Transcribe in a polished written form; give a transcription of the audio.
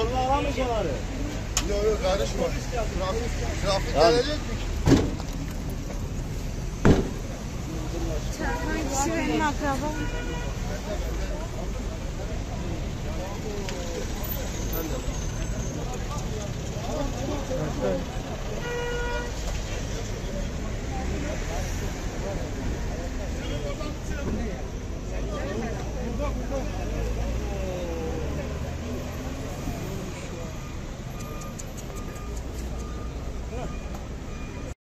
Motorunu alamayacağım abi. Yok karışma. Trafik gelecek mi? Çarpan kişi benim akrabam.